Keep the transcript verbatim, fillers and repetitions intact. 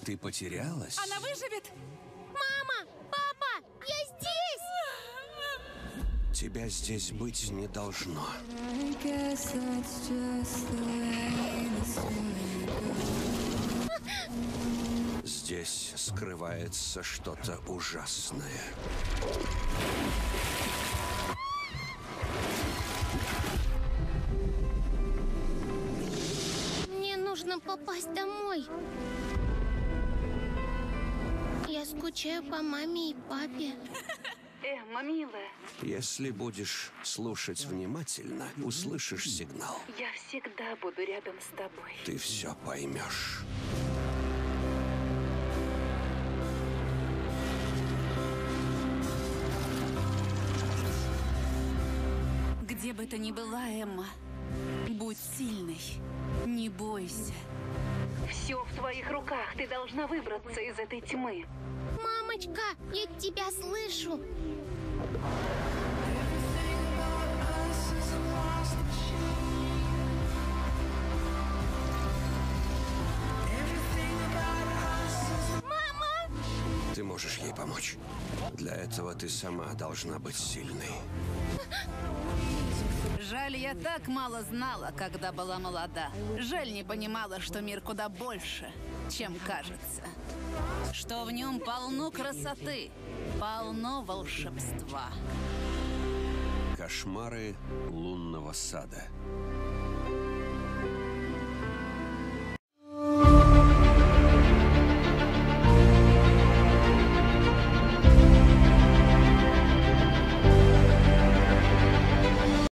Ты потерялась? Она выживет? Мама! Папа! Я здесь! Тебя здесь быть не должно. Здесь скрывается что-то ужасное. Мне нужно попасть домой. Я скучаю по маме и папе. Эмма, милая, Если будешь слушать внимательно, услышишь сигнал. я всегда буду рядом с тобой. Ты все поймешь. Где бы ты ни была, Эмма, будь сильной. Не бойся. Все в твоих руках. Ты должна выбраться из этой тьмы. Мамочка, я тебя слышу. Ты можешь ей помочь. Для этого ты сама должна быть сильной. Жаль, я так мало знала, когда была молода. Жаль, не понимала, что мир куда больше, чем кажется. Что в нем полно красоты, полно волшебства. Кошмары лунного сада.